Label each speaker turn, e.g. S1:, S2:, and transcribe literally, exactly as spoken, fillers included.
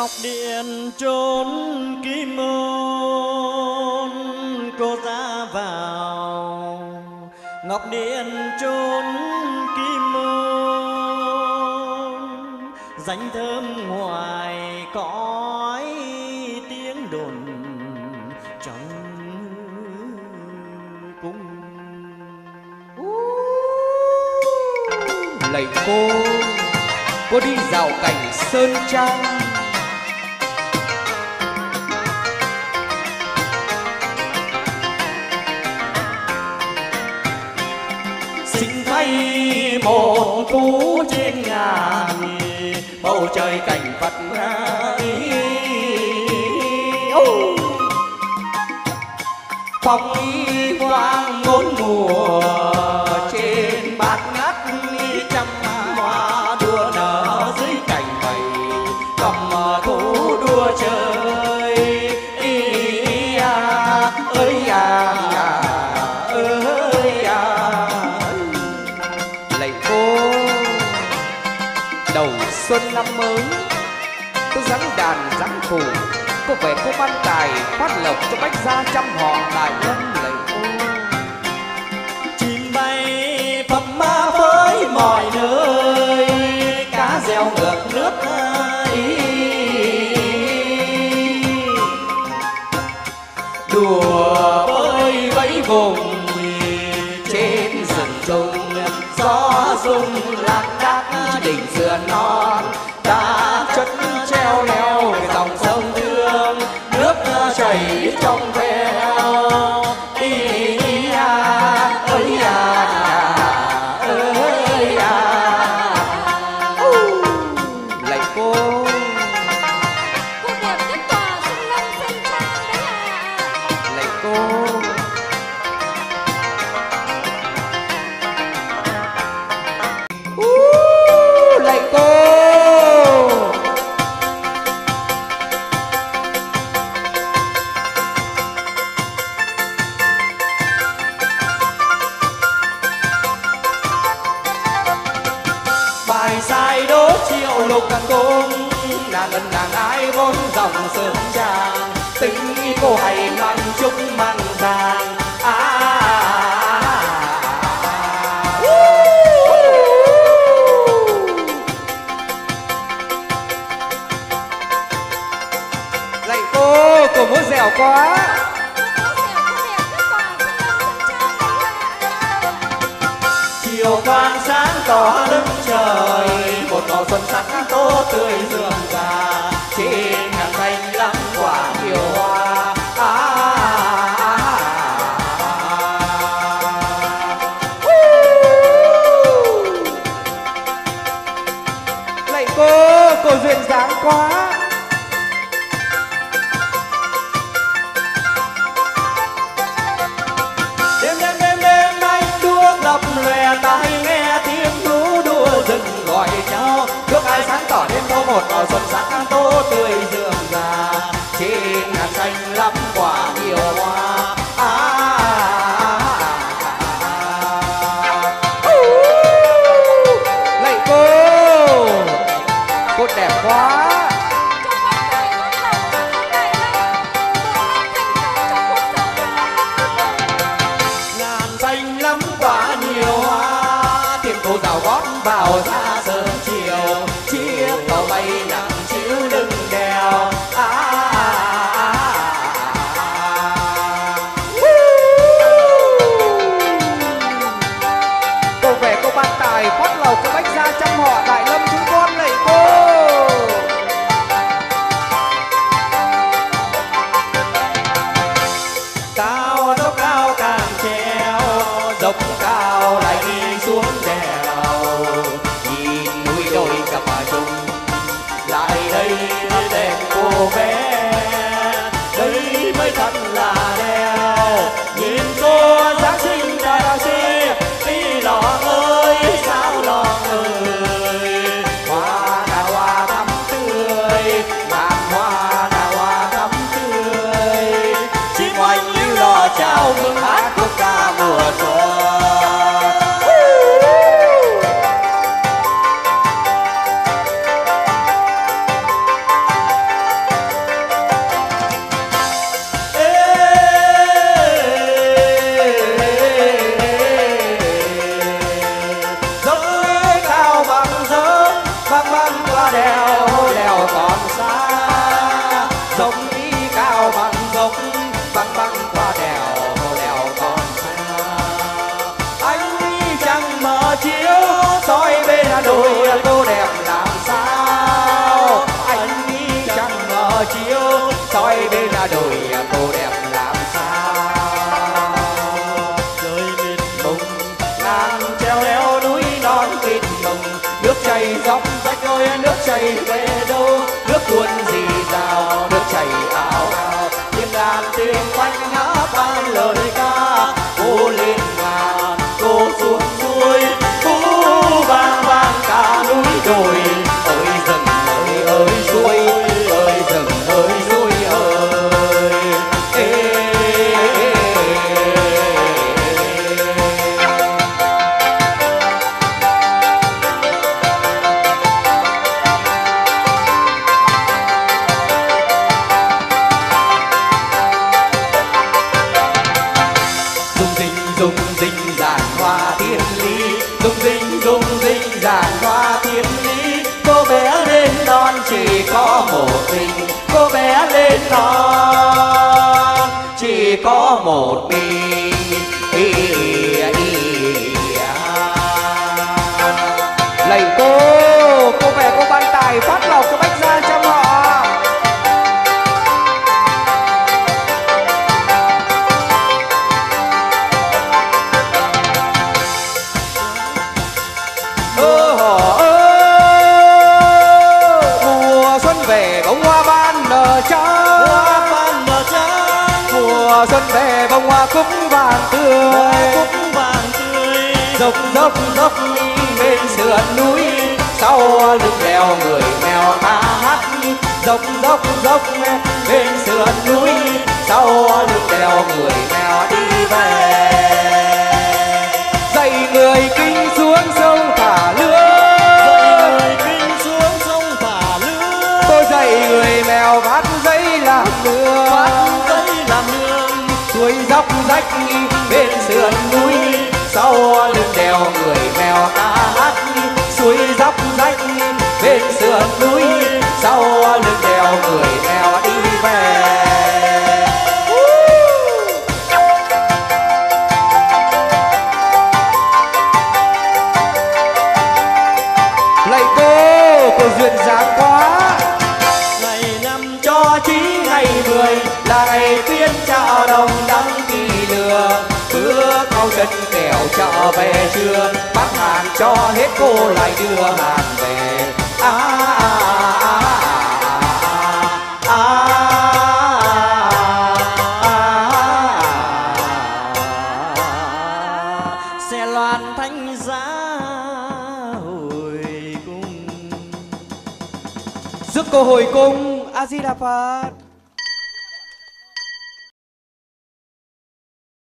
S1: Ngọc Điện trốn kim môn cô ra vào, Ngọc Điện trốn kim môn danh thơm ngoài cõi tiếng đồn trong cung.
S2: Lạy cô, cô đi dạo cảnh sơn trang,
S1: xin thay một phú trên ngàn bầu trời cảnh Phật phong y quang bốn mùa trên bát ngát trăm hoa đua nở dưới cành bầy cầm thú đua chơi ý à ơi à ơi à.
S2: lạy cô, đầu xuân năm mới tôi dáng đàn dáng phủ, cô về cô ban tài phát lộc cho bách gia trăm họ đại lâm. Lạy cô,
S1: chim bay phấp ma với mọi nơi, cá reo ngược nước ấy đùa bơi vẫy vùng trên rừng trùng, gió rung lạc đác đỉnh sườn non đã chất treo leo dòng sông Thương, nước chảy trong veo ý à ơi à ơi à.
S2: lạy cô,
S3: Cô đẹp nhất tòa Xuân Lâm Sơn Trang đấy ạ.
S2: lạy cô, lạy cô.
S1: Bài sai đố triệu lục càng cung, nàng ân nàng ái vốn dòng sương tràng, tình cô hay mang chúc mang giang à, à, à, à.
S2: Lạy cô, cô múa dẻo quá.
S1: Chiều quang sáng tỏ đất trời, một màu xuân sắc tô tươi rượm rà, trên ngàn xanh lắm quả nhiều hoa à, à, à, à.
S2: Lạy cô, cô duyên dáng quá.
S1: Đêm đêm đêm đêm anh đuốc lập lòe, tai nghe tiếng thú đua rừng gọi nhau, nước ai sáng tỏ đêm thâu một màu xuân sắc tô tươi rượm rà, trên ngàn xanh lắm quả nhiều hoa à, à, à, à.
S2: Lạy cô, cô đẹp quá.
S1: Ngàn xanh lắm quả nhiều hoa, tiền cô rào gót vào ra sớm chiều, chiếc tàu bay nặng chịu lưng đèo à, à, à, à, à.
S2: Cô về cô ban tài phát lộc cho bách gia trăm họ đại lâm chúng con. Lạy cô,
S1: cao dốc cao càng treo, dốc cao lại đi xuống đèo, nhìn núi đồi cặp chung lại đây đẹp cô bé, đây mới thật là đèo, nhìn cô dáng xinh đào xinh đi lọ ơi sao lọ ơi, hoa đào hoa thắm tươi, ngàn hoa đào hoa thắm tươi, chim oanh lưu lọ chào mừng hát khúc ca mùa xuân.
S2: đôi cô đẹp làm sao, anh nghĩ chẳng ngờ chiều soi bên đồi cô đẹp làm sao.
S1: Rơi mịt mùng
S2: Nàng treo leo núi non mịt mùng, nước chảy dốc rách ơi nước chảy về đâu, nước tuôn rì rào nước chảy ào ào, tiếng đàn tiếng quanh ngã ban lời ca. Cô lên ngàn cô xuống suối, cô vang vang cả núi đồi, ơi rừng ơi ơi suối ơi rừng ơi suối ơi. Ê, ê, ê, ê. Dung dinh giàn hoa thiên lý, dung dinh dung dinh giàn hoa thiên lý. Cô bé lên non chỉ có một mình, cô bé lên non chỉ có một mình. Ý, ý, à. Lạy cô, cô về cô ban tài phát lộc cho bách gia trăm họ. Mùa xuân về bông hoa cúc vàng tươi,
S1: cúc vàng tươi.
S2: dốc dốc dốc bên sườn núi, sau lưng đèo người mèo ta hát. Dốc dốc dốc bên sườn núi, sau lưng đèo người mèo đi về. Dạy người kinh xuống sông thả lưới,
S1: dạy người kinh xuống sông thả lưới.
S2: tôi dạy người mèo vắt giấy làm nương,
S1: vắt giấy làm nương.
S2: suối dốc rách bên sườn núi, sau lưng đèo người mèo ta hát. Suối dốc rách bên sườn núi, sau lưng đèo người mèo đi về. Lạy cô, cô duyên dáng quá.
S1: Ngày năm
S2: Cho chí ngày mười là ngày phiên chợ đồng đăng kỳ lừa, bước theo chân kẻo chợ về trưa, bác hàng cho hết cô lại đưa hàng về. À, à, à, à, à, à.
S1: xe loan thanh giá hồi cung.
S2: Rước cô hồi cung. A Di Đà Phật.